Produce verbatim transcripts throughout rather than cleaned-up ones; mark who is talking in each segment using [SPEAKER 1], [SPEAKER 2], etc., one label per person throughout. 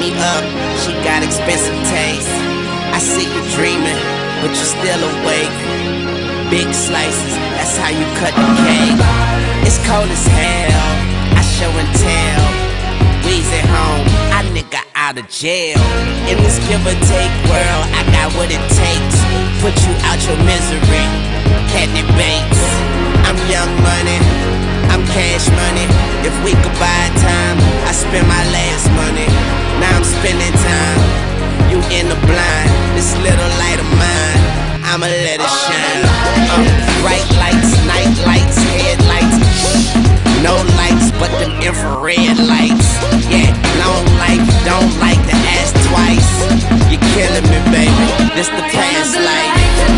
[SPEAKER 1] she up, she got expensive taste. I see you dreaming, but you still awake. Big slices, that's how you cut the cake. It's cold as hell, I show and tell. We's at home, I nigga out of jail. In this give or take world, I got what it takes. Put you out your misery, can't debate. I'm young money, I'm cash money. If we could buy time, I spend my last money. Now I'm spending time, you in the blind. This little light of mine, I'ma let it shine. um, Bright lights, night lights, headlights. No lights but them infrared lights. Yeah, long life, don't like to ask twice. You're killing me, baby, this the past life.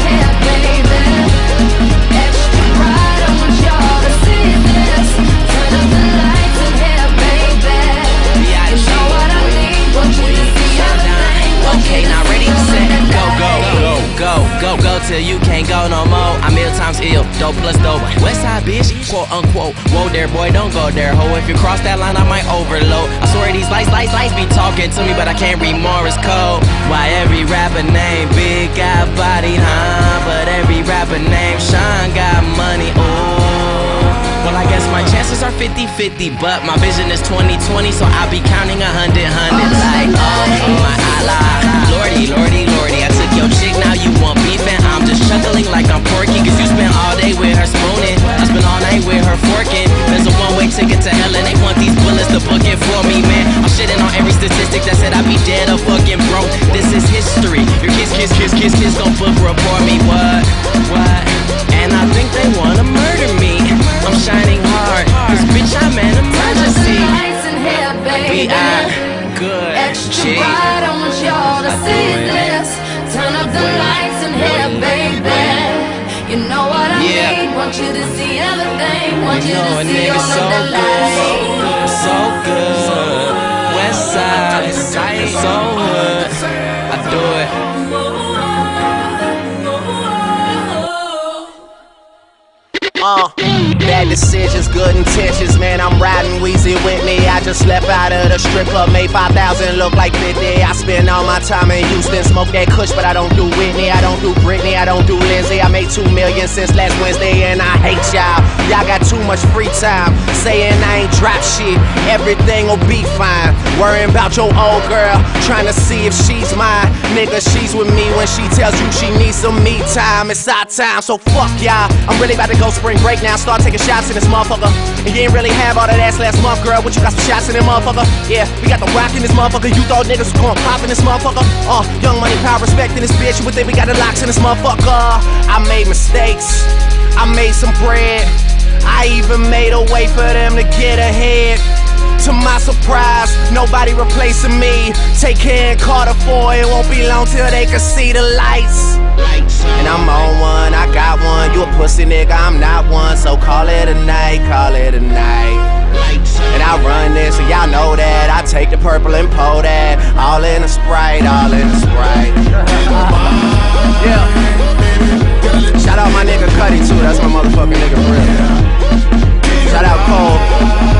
[SPEAKER 1] Okay, now ready, set, go, go, go, go, go, go till you can't go no more. I'm ill times ill, dope plus dope. Westside bitch, quote unquote. Whoa there, boy, don't go there, ho. If you cross that line, I might overload. I swear these lights, lights, lights be talking to me, but I can't read Morse code. Why every rapper named Big got body, huh? But every rapper named Sean got money, ooh. Well, I guess my chances are fifty fifty, but my vision is twenty twenty, so I'll be counting a hundred, hundred. Like, oh, my Allah, lordy, lordy, lordy. I took your chick, now you want beef, and I'm just chuckling like I'm Porky, cause you spent all day with her spooning, I spent all night with her forking. There's a one-way ticket to hell, and they want these bullets to book it for me, man. I'm shitting on every statistic that said I'd be dead or fucking broke. This is history. Your kids, kids, kids, kids, kids gon' book report me. What? What? And I think they wanna murder me. I'm shining hard, cause bitch, I'm an emergency. We are good,
[SPEAKER 2] extra bright, I want y'all to see this. Turn up the lights in here, baby. You know what I
[SPEAKER 1] yeah.
[SPEAKER 2] need, want you to see everything. Want you,
[SPEAKER 1] you know
[SPEAKER 2] to
[SPEAKER 1] a
[SPEAKER 2] see
[SPEAKER 1] nigga
[SPEAKER 2] all
[SPEAKER 1] so
[SPEAKER 2] of the
[SPEAKER 1] good, so good, so good. West side, so good. I do it. Uh, bad decisions, good intentions, man, I'm riding Weezy with me. I just left out of the strip club, made five thousand look like fifty. I spend all my time in Houston, smoke that kush, but I don't do Whitney, I don't do Britney, I don't do Lindsay. I made two million since last Wednesday, and I hate y'all. Y'all got too much free time, saying I ain't drop shit, everything will be fine. Worrying about your old girl, trying to see if she's mine. Nigga, she's with me when she tells you she needs some me time. It's our time, so fuck y'all. I'm really about to go spring break now, start taking shots in this motherfucker. And you ain't really have all that ass last month, girl. What you got some shots in this motherfucker? Yeah, we got the rock in this motherfucker. You thought niggas was going pop in this motherfucker? Uh, young money, power, respect in this bitch. You would think we got the locks in this motherfucker. I made mistakes, I made some bread, I even made a way for them to get ahead. To my surprise, nobody replacing me. Take care and Carter for it won't be long till they can see the lights. And I'm on one, I got one. You a pussy nigga, I'm not one. So call it a night, call it a night. And I run this, so y'all know that. I take the purple and pour that. All in a Sprite, all in a Sprite. Yeah. Shout out my nigga Cuddy too, that's my motherfucking nigga for real. Shout out Cole.